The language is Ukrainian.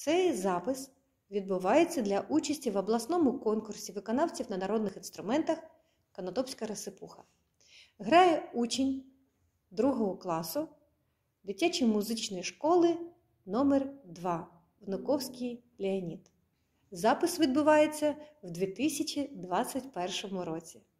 Цей запис відбувається для участі в обласному конкурсі виконавців на народних інструментах «Конотопська розсипуха». Грає учень 2 класу дитячої музичної школи номер 2 Внуковський Леонід. Запис відбувається в 2021 році.